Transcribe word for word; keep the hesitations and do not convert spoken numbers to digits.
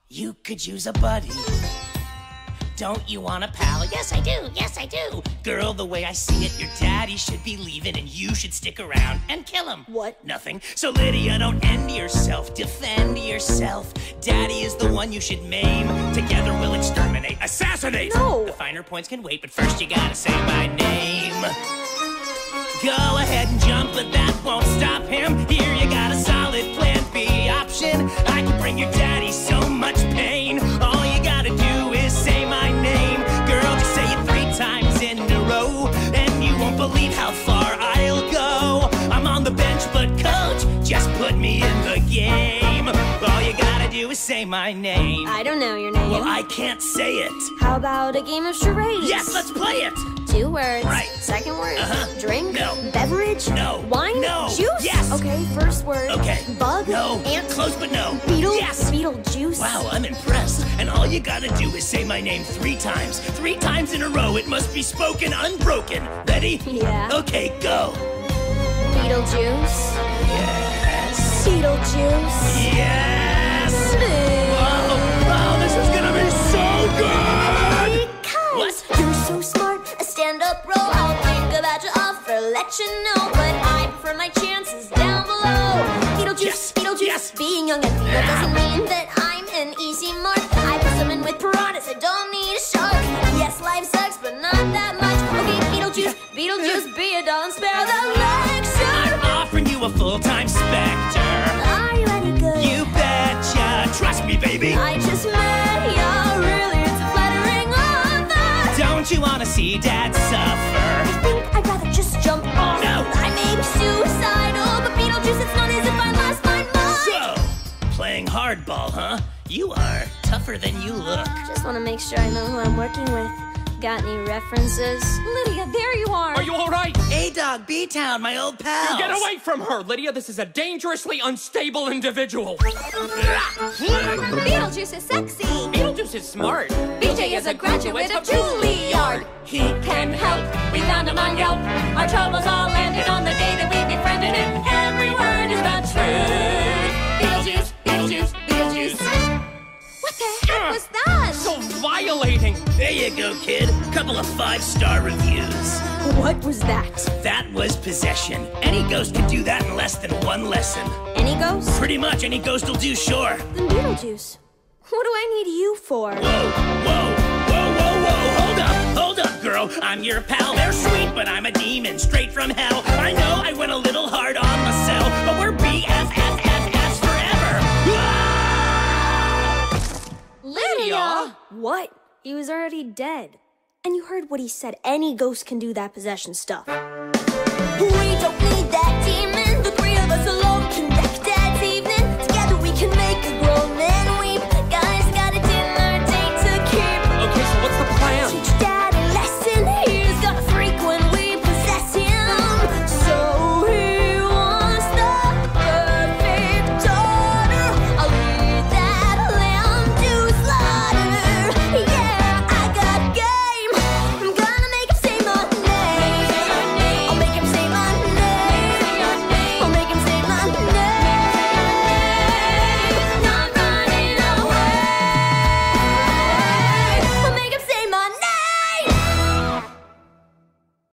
You could use a buddy. Don't you want a pal? Yes, I do. Yes, I do. Girl, the way I see it, your daddy should be leaving and you should stick around and kill him. What? Nothing. So, Lydia, don't end yourself. Defend yourself. Daddy is the one you should maim. Together we'll exterminate. Assassinate! No! The finer points can wait, but first you gotta say my name. Go ahead and jump, but that won't stop him. Here you got a solid plan B option. I can bring your daddy so much pain. All you gotta do is say my name. Girl, just say it three times in a row, and you won't believe how far I'll go. I'm on the bench, but coach, just put me in the game. All you gotta do is say my name. I don't know your name. Well, I can't say it. How about a game of charades? Yes, let's play it. Two words. Right. Second word. Uh-huh. Drink. No. Beverage. No. Wine. No. Juice. Yes. Okay, first word. Okay. Bug. No. Ant. Close, but no. Beetle. Yes. Beetlejuice. Wow, I'm impressed. And all you gotta do is say my name three times. Three times in a row. It must be spoken unbroken. Ready? Yeah. Okay, go. Beetlejuice. Yes. Beetlejuice. Yes. Wow. Wow, this is gonna be so good. Because What? you're so smart, a stand-up role. I'll think about your offer, let you know. But I prefer my chances down below. Beetlejuice, Yes. Beetlejuice. Yes. Being young and feeble doesn't mean that I'm an easy mark. I put someone with piranhas, I don't need a shark. Yes, life sucks, but not that much. Okay, Beetlejuice, Beetlejuice, be a doll and spare the lecture. I'm offering you a full-time specter. Are you any good? You betcha. Trust me, baby. I just met ya, really, it's a flattering offer. Don't you wanna see Dad suffer? I think I'd rather just jump off. No. I may be suicidal, but Beetlejuice, it's not as if I lost my mind. So, playing hardball, huh? You are tougher than you look. Just want to make sure I know who I'm working with. Got any references? Lydia, there you are. Are you all right? A-Dog, B-Town, my old pal. Get away from her, Lydia. This is a dangerously unstable individual. Beetlejuice is sexy. Beetlejuice is smart. B J is a graduate of Juilliard. He can help. We found him on Yelp. Our troubles all ended on the day that we befriended him. Every word is the truth. Beetlejuice, Beetlejuice, Beetlejuice. What the heck was that? So violating. There you go, kid. Couple of five-star reviews. What was that? That was possession. Any ghost can do that in less than one lesson. Any ghost? Pretty much any ghost will do, sure. Then Beetlejuice. What do I need you for? Whoa, whoa, whoa, whoa, whoa. Hold up, hold up, girl. I'm your pal. They're sweet, but I'm a demon straight from hell. I know I went a little hard on myself, but we're B F F F Fs forever. Lydia? What? He was already dead. And you heard what he said. Any ghost can do that possession stuff.